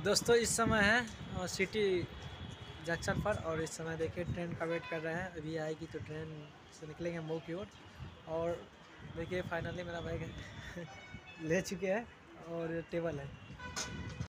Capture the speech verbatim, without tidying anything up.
दोस्तों इस समय है सिटी जंक्शन पर और इस समय देखिए ट्रेन का वेट कर रहे हैं। अभी आएगी तो ट्रेन से निकलेंगे मऊ की ओर। और देखिए फाइनली मेरा बैग ले चुके हैं और टेबल है।